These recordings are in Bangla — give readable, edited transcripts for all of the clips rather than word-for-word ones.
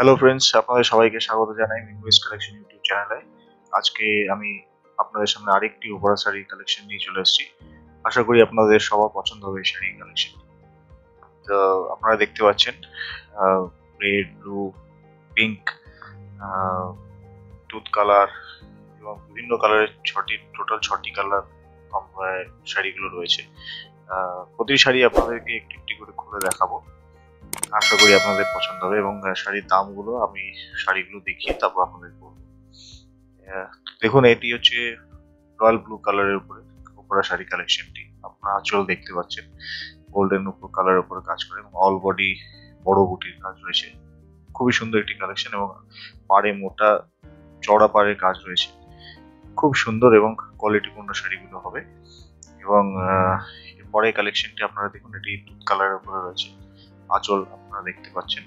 হ্যালো ফ্রেন্ডস, আপনাদের সবাইকে স্বাগত জানাই মিনওয়েজ কালেকশন ইউটিউব চ্যানেলে। আজকে আমি আপনাদের সামনে আরেকটি উপহার শাড়ি কালেকশন নিয়ে চলে এসেছি। আশা করি আপনাদের সবার পছন্দ হবে এই শাড়ি কালেকশন। তো আপনারা দেখতে পাচ্ছেন রেড, ব্লু, পিঙ্ক, দুধ কালার এবং বিভিন্ন কালারের টোটাল ছটি কালার শাড়িগুলো রয়েছে। প্রতিটি শাড়ি আপনাদেরকে একটি একটি করে খুলে দেখাবো। আশা করি আপনাদের পছন্দ হবে এবং শাড়ির দামগুলো আমি শাড়িগুলো দেখিয়ে তারপর আপনাদের বলবো। দেখুন, এটি হচ্ছে রয়্যাল ব্লু কালারের উপরে উপরা শাড়ি কালেকশনটি। আপনারা আঁচল দেখতে পাচ্ছেন গোল্ডেন উপর কালারের উপরে কাজ করে এবং অল বডি বড় বুটির কাজ রয়েছে। খুবই সুন্দর একটি কালেকশন এবং পাড়ে মোটা চওড়া পাড়ের কাজ রয়েছে। খুব সুন্দর এবং কোয়ালিটিপূর্ণ শাড়িগুলো হবে। এবং এরপরে কালেকশনটি আপনারা দেখুন, এটি দুধ কালারের উপরে রয়েছে। আঁচল আপনারা দেখতে পাচ্ছেন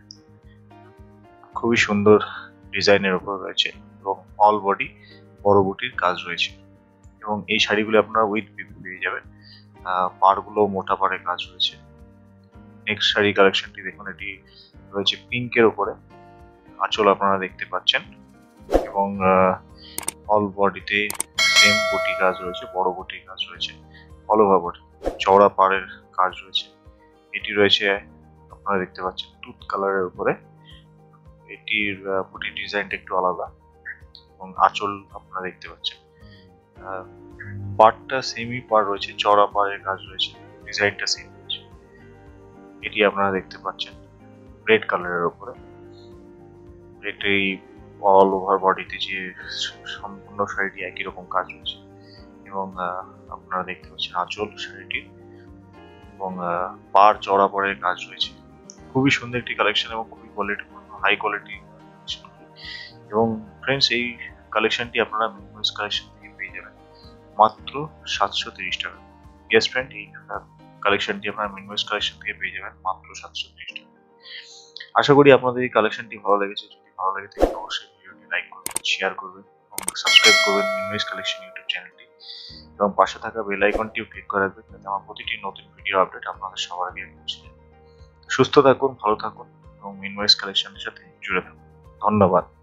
খুবই সুন্দর ডিজাইনের উপর রয়েছে এবং অল বডি বড় বুটির কাজ রয়েছে এবং এই শাড়িগুলো আপনারা উইথ পিপি পেয়ে যাবেন। পাড়গুলো মোটা পাড়ের কাজ রয়েছে। নেক্সট শাড়ি কালেকশনটি দেখুন, এটি রয়েছে পিঙ্কের উপরে। আঁচল আপনারা দেখতে পাচ্ছেন এবং অল বডিতে সেম বুটি কাজ রয়েছে, বড় বুটির কাজ রয়েছে, অল ওভার চওড়া পাড়ের কাজ রয়েছে। এটি রয়েছে আপনারা দেখতে পাচ্ছেন দুধ কালারের উপরে। এটির বুটির ডিজাইনটা একটু আলাদা এবং আঁচল আপনারা দেখতে পাচ্ছেন পাড়টা সেমি পাড় রয়েছে, চওড়া পাড়ের কাজ রয়েছে, ডিজাইনটা সেম রয়েছে। এটি আপনারা দেখতে পাচ্ছেন রেড কালারের উপরে। এটি অল ওভার বডিতে যে সম্পূর্ণ শাড়িটি একই রকম কাজ রয়েছে এবং আপনারা দেখতে পাচ্ছেন আঁচল শাড়িটির এবং পাড় চওড়া পাড়ের কাজ রয়েছে। খুবই সুন্দর একটি কালেকশন এবং খুবই কোয়ালিটিপূর্ণ, হাই কোয়ালিটি। এবং ফ্রেন্ডস, এই কালেকশনটি আপনারা মিনওয়েজ কালেকশন থেকে পেয়ে যাবেন মাত্র 730 টাকা। ইয়েস ফ্রেন্ড, এই কালেকশনটি আপনারা মিনওয়েজ কালেকশন থেকে পেয়ে যাবেন মাত্র 730 টাকা। আশা করি আপনাদের এই কালেকশনটি ভালো লেগেছে। যদি ভালো লেগে থাকে অবশ্যই ভিডিওটি লাইক করবেন, শেয়ার করবেন এবং সাবস্ক্রাইব করবেন মিনওয়েজ কালেকশন ইউটিউব চ্যানেলটি এবং পাশে থাকা বেল আইকনটিও ক্লিক করে রাখবেন যাতে আমার প্রতিটি নতুন ভিডিও আপডেট আপনাদের সবার আগে পৌঁছে যায়। সুস্থ থাকুন, ভালো থাকুন এবং মিনওয়েজ কালেকশনের সাথে জুড়ে থাকুন। ধন্যবাদ।